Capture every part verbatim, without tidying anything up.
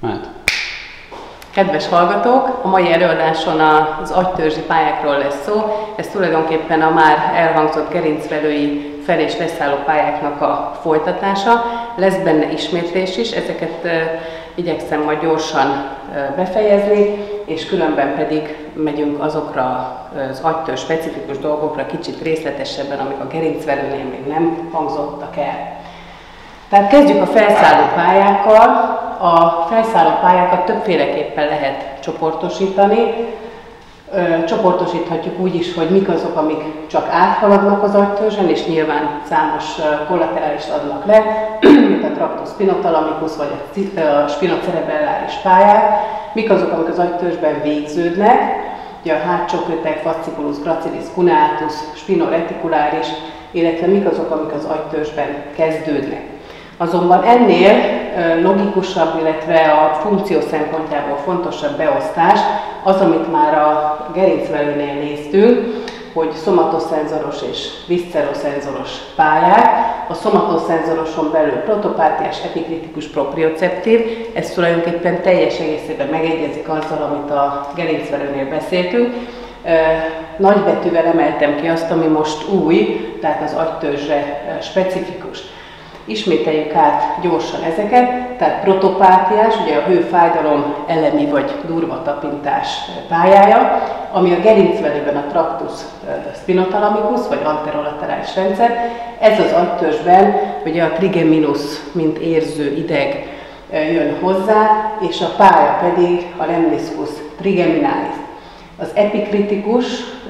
Hát. Kedves hallgatók, a mai előadáson az agytörzsi pályákról lesz szó. Ez tulajdonképpen a már elhangzott gerincvelői fel- és leszálló pályáknak a folytatása. Lesz benne ismétlés is, ezeket e, igyekszem majd gyorsan e, befejezni, és különben pedig megyünk azokra az agytörzs specifikus dolgokra kicsit részletesebben, amik a gerincvelőnél még nem hangzottak el. Tehát kezdjük a felszálló pályákkal. A felszálló pályákat többféleképpen lehet csoportosítani. Ö, csoportosíthatjuk úgy is, hogy mik azok, amik csak áthaladnak az agytörzsen, és nyilván számos kollaterálist adnak le, mint a tractus spinotalamicus vagy a spinocerebelláris pályák. Mik azok, amik az agytörzsben végződnek, ugye a hátsó köteg, fasciculus, gracilis cuneatus, spinoreticularis, illetve mik azok, amik az agytörzsben kezdődnek. Azonban ennél logikusabb, illetve a funkció szempontjából fontosabb beosztás az, amit már a gerincvelőnél néztünk, hogy szomatosszenzoros és viszceroszenzoros pályák. A szomatosszenzoroson belül protopátiás, epikritikus, proprioceptív, ez tulajdonképpen teljes egészében megegyezik azzal, amit a gerincvelőnél beszéltünk. Nagybetűvel emeltem ki azt, ami most új, tehát az agytörzsre specifikus. Ismételjük át gyorsan ezeket, tehát protopátiás, ugye a hőfájdalom elemi vagy durva tapintás pályája, ami a gerincvelőben a tractus spinotalamicus, vagy anterolaterális rendszer. Ez az agytörzsben ugye a trigeminus, mint érző ideg jön hozzá, és a pálya pedig a lemniscus trigeminalis. Az epikritikus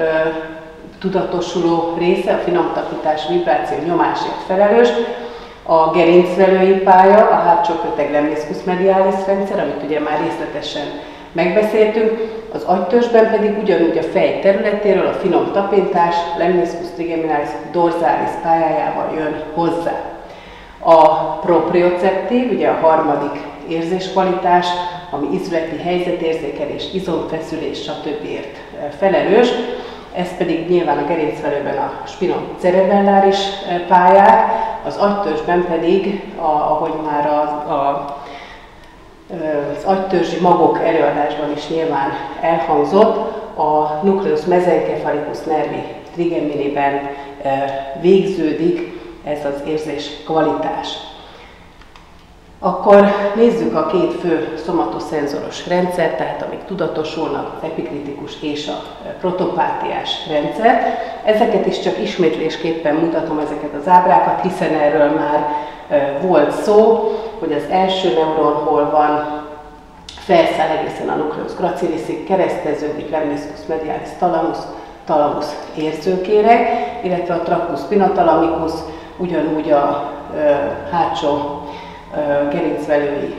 tudatosuló része, a finom tapintás, vibráció, nyomásért felelős. A gerincvelői pálya, a hátsó köteg lemniscus medialis rendszer, amit ugye már részletesen megbeszéltünk, az agytörzsben pedig ugyanúgy a fej területéről a finom tapintás, lemniscus trigeminalis dorsalis pályájával jön hozzá. A proprioceptív, ugye a harmadik érzéskvalitás, ami izületi helyzetérzékelés, izomfeszülés, stb. Felelős. Ez pedig nyilván a gerincvelőben a spinocerebelláris pályák, az agytörzsben pedig, a, ahogy már a, a, az agytörzsi magok előadásban is nyilván elhangzott, a nucleus mesencephalikus nervi trigeminiben végződik ez az érzés kvalitás. Akkor nézzük a két fő szomatosszenzoros rendszer, tehát amik tudatosulnak, az epikritikus és a protopátiás rendszer. Ezeket is csak ismétlésképpen mutatom, ezeket az ábrákat, hiszen erről már volt szó, hogy az első neuron hol van, felszáll egészen a nucleus gracilisig, kereszteződik lemniscus medialis thalamus, thalamus érzőkéreg, illetve a tractus spinotalamicus ugyanúgy a hátsó gerincvelői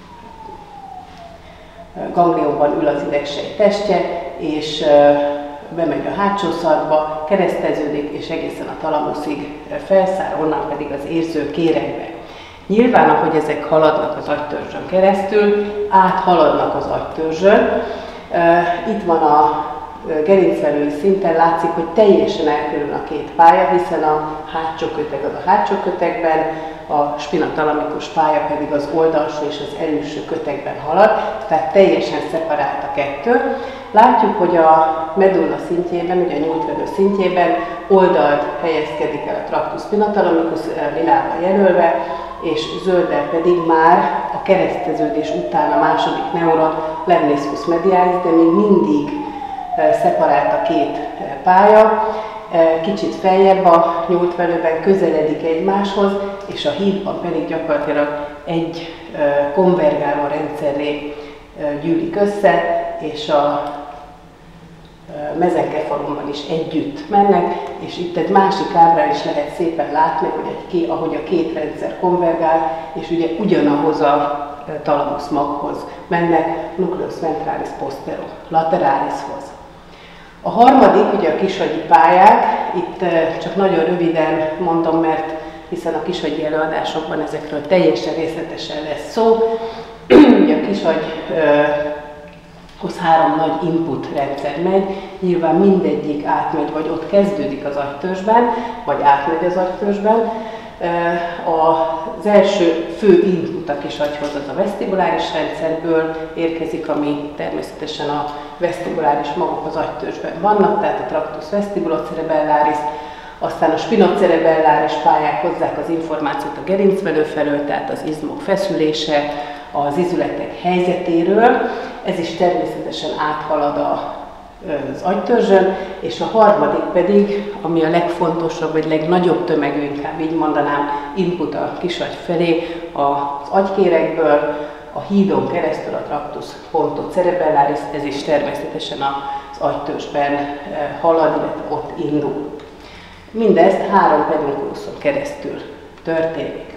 ganglionban ül az idegsejt testje, és bemegy a hátsó szarvba, kereszteződik, és egészen a talamuszig felszáll, onnan pedig az érzőkéregbe. Nyilván, ahogy ezek haladnak az agytörzsön keresztül, áthaladnak az agytörzsön. Itt van a gerincvelői szinten, látszik, hogy teljesen elkülön a két pálya, hiszen a hátsó köteg az a hátsó kötegben, a spinotalamikus pálya pedig az oldalsó és az előső kötegben halad, tehát teljesen szeparált a kettő. Látjuk, hogy a medulla szintjében, ugye a nyújtvenő szintjében oldalt helyezkedik el a tractus spinotalamicus lilával jelölve, és zölddel pedig már a kereszteződés után a második neuron lemniscus medialis, de még mindig szeparált a két pálya. Kicsit feljebb a nyújtvelőben közeledik egymáshoz, és a hídban pedig gyakorlatilag egy konvergáló rendszerré gyűlik össze, és a mezenkefalonban is együtt mennek, és itt egy másik ábrán is lehet szépen látni, hogy egy, ahogy a két rendszer konvergál, és ugye ugyanahoz a thalamus maghoz mennek, nucleus ventralis postero lateralishoz. A harmadik, ugye a kisagyi pályák, itt csak nagyon röviden mondom, mert hiszen a kisagyi előadásokban ezekről teljesen részletesen lesz szó. Ugye a kisagyhoz három nagy input rendszer megy, nyilván mindegyik átmegy, vagy ott kezdődik az agytörzsben, vagy átmegy az agytörzsben. Az első fő input input a kis agyhoz, az a vesztibuláris rendszerből érkezik, ami természetesen a vesztibuláris magok az agytörzsben vannak, tehát a tractus vestibulocerebellaris, aztán a spinocerebelláris pályák hozzák az információt a gerincvelő felől, tehát az izmok feszülése, az izületek helyzetéről. Ez is természetesen áthalad a, az agytörzsön, és a harmadik pedig, ami a legfontosabb, vagy legnagyobb tömegű, inkább így mondanám, input a kisagy felé, az agykérekből, a hídon keresztül a tractus pontocerebellaris, ez is természetesen az agytörzsben halad, illetve ott indul. Mindezt három pedunculuson keresztül történik.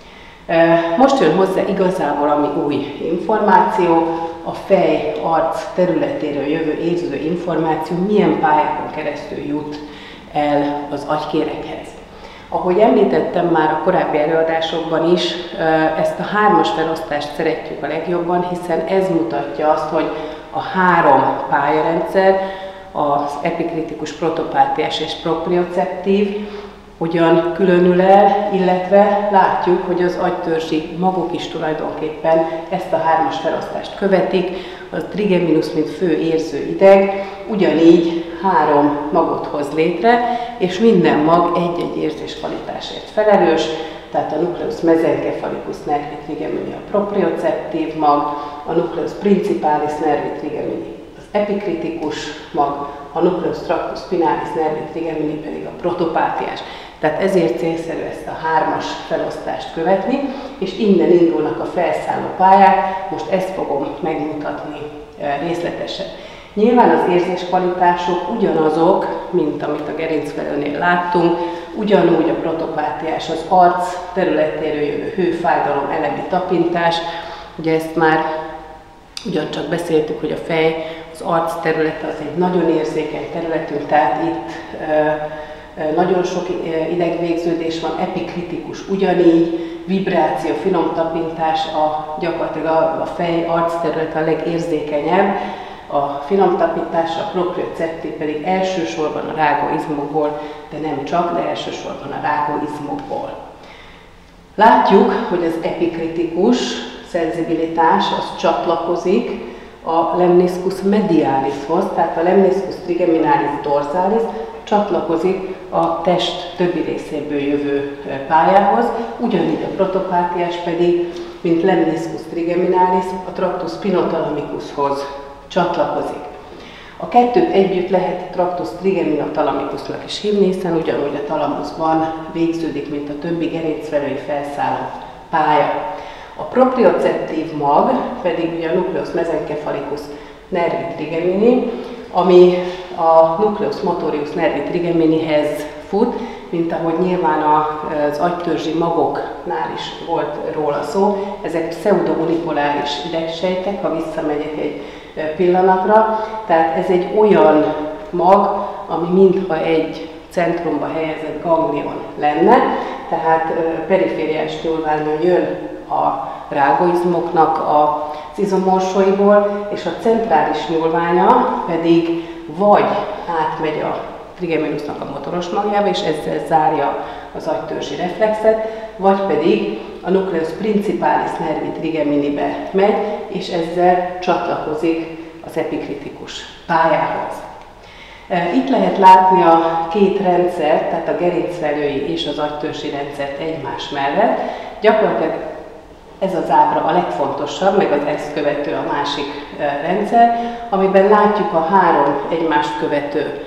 Most jön hozzá igazából, ami új információ, a fej-arc területéről jövő érző információ milyen pályákon keresztül jut el az agykérekhez. Ahogy említettem már a korábbi előadásokban is, ezt a hármas felosztást szeretjük a legjobban, hiszen ez mutatja azt, hogy a három pályarendszer, az epikritikus, protopátiás és proprioceptív hogyan különül el, illetve látjuk, hogy az agytörzsi magok is tulajdonképpen ezt a hármas felosztást követik. A trigeminus, mint fő érző ideg, ugyanígy három magot hoz létre, és minden mag egy-egy érzéskvalitásért felelős, tehát a nucleus mesencephalikus nervi trigemini a proprioceptív mag, a nucleus principalis nervi trigemini az epikritikus mag, a nucleus tractus spinalis nervi trigemini pedig a protopátiás. Tehát ezért célszerű ezt a hármas felosztást követni, és innen indulnak a felszálló pályák, most ezt fogom megmutatni részletesen. Nyilván az érzéskvalitások ugyanazok, mint amit a gerincvelőnél láttunk, ugyanúgy a protopátiás, az arc területéről jövő hőfájdalom, elemi tapintás, ugye ezt már ugyancsak beszéltük, hogy a fej, az arc területe az egy nagyon érzékeny területünk, tehát itt nagyon sok idegvégződés van, epikritikus ugyanígy, vibráció, finom tapintás, a, gyakorlatilag a, a fej arc területe a legérzékenyebb, a finom tapintás, a proprioceptív pedig elsősorban a rágóizmokból, de nem csak, de elsősorban a rágóizmokból. Látjuk, hogy az epikritikus szenzibilitás az csatlakozik a lemniscus medialishoz, tehát a lemniscus trigeminalis dorsalis csatlakozik a test többi részéből jövő pályához, ugyanígy a protopátiás pedig, mint lemniscus trigeminalis, a tractus spinothalamicushoz csatlakozik. A kettőt együtt lehet tractus trigeminothalamikusnak is hívni, hiszen ugyanúgy a talamuszban végződik, mint a többi gerincvelői felszálló pálya. A proprioceptív mag pedig ugye a nucleus mesencephalikus nervi trigemini, ami a nucleus motorius nervi trigeminihez fut, mint ahogy nyilván az agytörzsi magoknál is volt róla szó. Ezek pseudounipoláris idegsejtek, ha visszamegyek egy pillanatra. Tehát ez egy olyan mag, ami mintha egy centrumba helyezett ganglion lenne, tehát perifériás nyúlványon jön a rágóizmoknak az izomorsóiból, és a centrális nyúlványa pedig vagy átmegy a trigeminusnak a motoros magjába, és ezzel zárja az agytörzsi reflexet, vagy pedig a nucleus principalis nervi trigeminibe megy, és ezzel csatlakozik az epikritikus pályához. Itt lehet látni a két rendszert, tehát a gerincvelői és az agytörzsi rendszert egymás mellett. Gyakorlatilag ez az ábra a legfontosabb, meg az ezt követő a másik rendszer, amiben látjuk a három egymást követő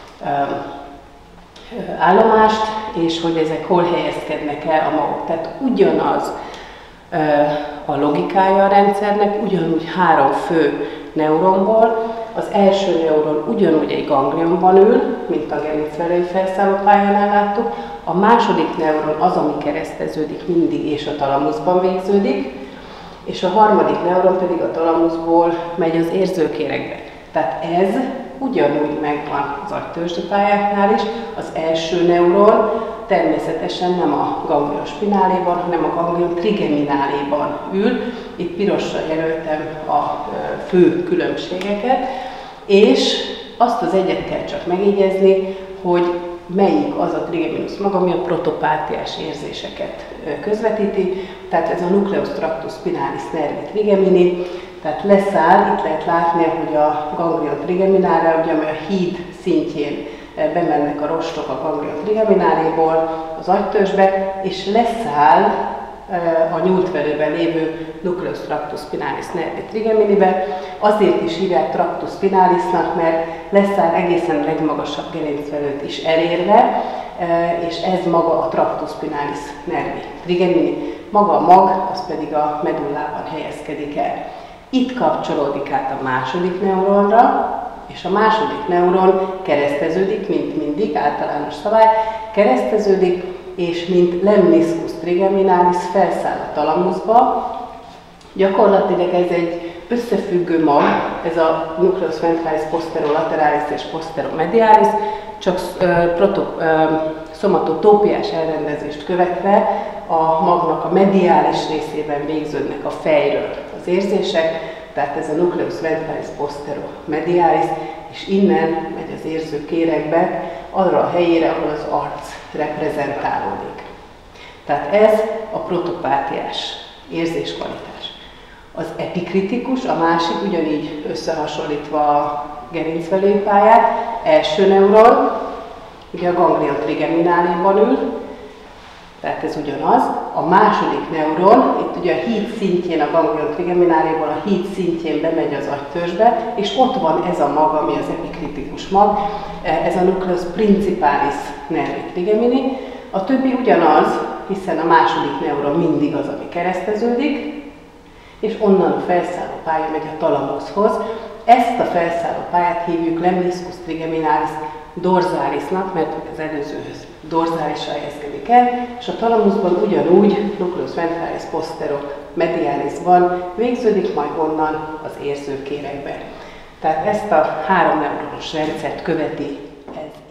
állomást, és hogy ezek hol helyezkednek el a magok. Tehát ugyanaz a logikája a rendszernek, ugyanúgy három fő neuronból. Az első neuron ugyanúgy egy ganglionban ül, mint a gerincvelői felszállópályánál láttuk. A második neuron az, ami kereszteződik mindig, és a talamuszban végződik, és a harmadik neuron pedig a talamuszból megy az érzőkéregbe. Tehát ez ugyanúgy megvan az agytörzsi pályáknál is. Az első neuron természetesen nem a ganglion spináléban, hanem a ganglion trigeminaléban ül. Itt pirosra jelöltem a fő különbségeket, és azt az egyet kell csak megjegyezni, hogy melyik az a trigeminus maga, ami a protopátiás érzéseket közvetíti. tehát ez a nucleus tractus spinalis nervi trigemini, tehát leszáll, itt lehet látni, hogy a ganglion trigeminára, ugye, amely a híd szintjén bemennek a rostok a ganglion trigemináléból az agytörzsbe, és leszáll a nyúltverőben lévő nucleus tractus spinalis nervi trigeminibe. Azért is hívják tractus spinalisnak, mert leszáll egészen a legmagasabb gerincvelőt is elérve, és ez maga a tractus spinalis nervi trigemini. Maga a mag, az pedig a medullában helyezkedik el. Itt kapcsolódik át a második neuronra, és a második neuron kereszteződik, mint mindig, általános szabály, kereszteződik, és mint lemniscus trigeminalis felszáll a talamuszba. Gyakorlatilag ez egy összefüggő mag, ez a nucleus ventralis posterolateralis és posteromedialis, csak szomatotópiás elrendezést követve a magnak a mediális részében végződnek a fejről az érzések, tehát ez a nucleus ventralis posteromedialis, és innen megy az érzőkéregbe arra a helyére, ahol az arc reprezentálódik. Tehát ez a protopátiás érzéskvalitás. Az epikritikus, a másik, ugyanígy összehasonlítva a gerincvelőpályát, első neuron, ugye a ganglion trigemináléban ül, tehát ez ugyanaz. A második neuron, itt ugye a híd szintjén, a ganglion trigemináléból a híd szintjén bemegy az agytörzsbe, és ott van ez a mag, ami az epikritikus mag, ez a nucleus principalis nervi trigemini. A többi ugyanaz, hiszen a második neuron mindig az, ami kereszteződik, és onnan a felszálló pálya megy a talamuszhoz. Ezt a felszálló pályát hívjuk lemniscus trigeminalis dorzálisnak, mert az előzőhöz dorzálisan helyezkedik el, és a talamuszban ugyanúgy nucleus ventralis posteromedialisban végződik, majd onnan az érzőkéregbe. Tehát ezt a három neuronos rendszert követi ez.